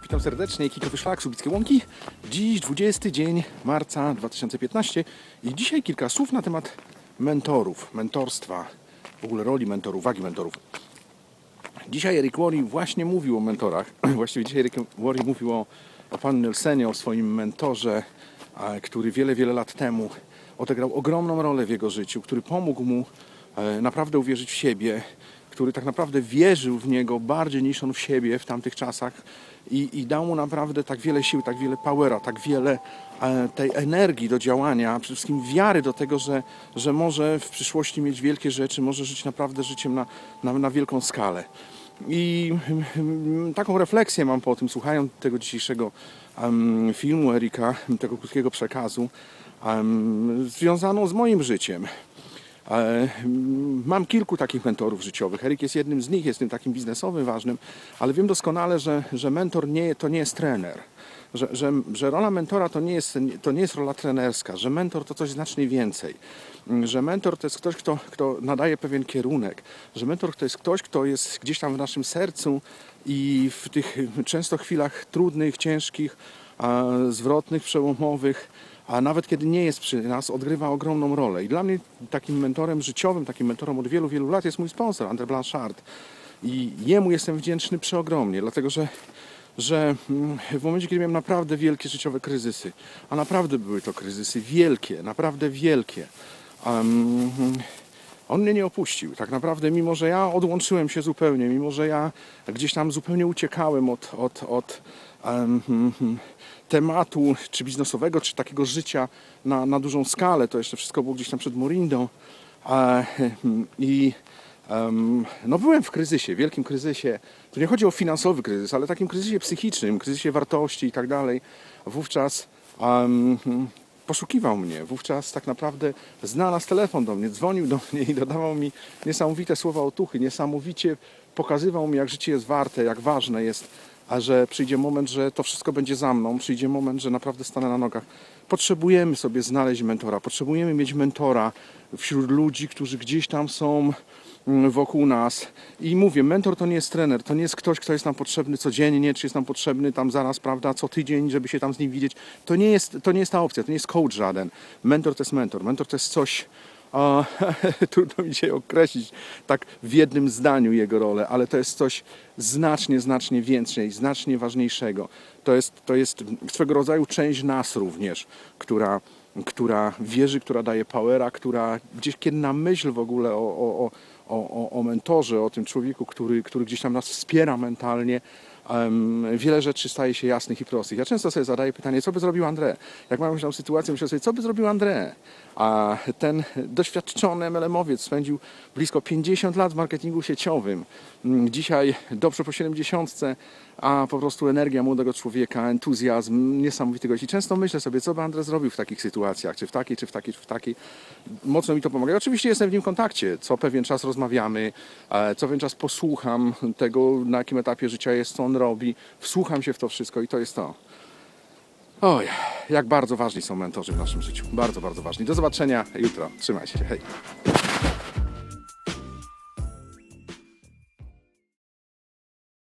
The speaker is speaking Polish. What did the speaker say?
Witam serdecznie, Kikowy Szlak, Słubickie Łąki. Dziś 20 dzień marca 2015 i dzisiaj kilka słów na temat mentorów, mentorstwa, w ogóle roli mentorów, wagi mentorów. Dzisiaj Eric Worre właśnie mówił o mentorach. Właściwie dzisiaj Eric Worre mówił o panu Nelsenie, o swoim mentorze, który wiele lat temu odegrał ogromną rolę w jego życiu, który pomógł mu naprawdę uwierzyć w siebie, który tak naprawdę wierzył w niego bardziej niż on w siebie w tamtych czasach i dał mu naprawdę tak wiele sił, tak wiele powera, tak wiele tej energii do działania, przede wszystkim wiary do tego, że może w przyszłości mieć wielkie rzeczy, może żyć naprawdę życiem na wielką skalę. I taką refleksję mam po tym, słuchając tego dzisiejszego filmu Erika, tego krótkiego przekazu, związaną z moim życiem. Mam kilku takich mentorów życiowych. Erik jest jednym z nich, jest tym takim biznesowym, ważnym, ale wiem doskonale, że mentor to nie jest trener. Że rola mentora to nie jest rola trenerska, że mentor to coś znacznie więcej. Że mentor to jest ktoś, kto nadaje pewien kierunek. Że mentor to jest ktoś, kto jest gdzieś tam w naszym sercu i w tych często chwilach trudnych, ciężkich, zwrotnych, przełomowych, a nawet kiedy nie jest przy nas, odgrywa ogromną rolę. I dla mnie takim mentorem życiowym, takim mentorem od wielu lat jest mój sponsor, André Blanchard. I jemu jestem wdzięczny przeogromnie, dlatego że w momencie, kiedy miałem naprawdę wielkie życiowe kryzysy, a naprawdę były to kryzysy wielkie, naprawdę wielkie, on mnie nie opuścił. Tak naprawdę, mimo że ja odłączyłem się zupełnie, mimo że ja gdzieś tam zupełnie uciekałem od tematu, czy biznesowego, czy takiego życia na dużą skalę. To jeszcze wszystko było gdzieś tam przed Morindą. No byłem w kryzysie, wielkim kryzysie. Tu nie chodzi o finansowy kryzys, ale takim kryzysie psychicznym, kryzysie wartości i tak dalej. Wówczas poszukiwał mnie. Wówczas tak naprawdę znalazł telefon do mnie, dzwonił do mnie i dodawał mi niesamowite słowa otuchy. Niesamowicie pokazywał mi, jak życie jest warte, jak ważne jest, a że przyjdzie moment, że to wszystko będzie za mną, przyjdzie moment, że naprawdę stanę na nogach. Potrzebujemy sobie znaleźć mentora, potrzebujemy mieć mentora wśród ludzi, którzy gdzieś tam są wokół nas. I mówię, mentor to nie jest trener, to nie jest ktoś, kto jest nam potrzebny codziennie, czy jest nam potrzebny tam zaraz, prawda, co tydzień, żeby się tam z nim widzieć. To nie jest ta opcja, to nie jest coach żaden. Mentor to jest mentor. Mentor to jest coś, trudno mi dzisiaj określić tak w jednym zdaniu jego rolę, ale to jest coś znacznie więcej, znacznie ważniejszego. To jest swego rodzaju część nas również, która wierzy, która daje powera, która gdzieś kiedy na myśl w ogóle o mentorze, o tym człowieku, który gdzieś tam nas wspiera mentalnie, wiele rzeczy staje się jasnych i prostych. Ja często sobie zadaję pytanie, co by zrobił André? Jak mam tą sytuację, myślę sobie, co by zrobił André? A ten doświadczony MLM-owiec spędził blisko 50 lat w marketingu sieciowym. Dzisiaj dobrze po 70, a po prostu energia młodego człowieka, entuzjazm, niesamowity gość. I często myślę sobie, co by André zrobił w takich sytuacjach, czy w takiej. Mocno mi to pomaga. I oczywiście jestem w nim kontakcie. Co pewien czas rozmawiamy, co pewien czas posłucham tego, na jakim etapie życia jest, co on robi. Wsłucham się w to wszystko i to jest to. Oj, jak bardzo ważni są mentorzy w naszym życiu. Bardzo ważni. Do zobaczenia jutro. Trzymaj się. Hej.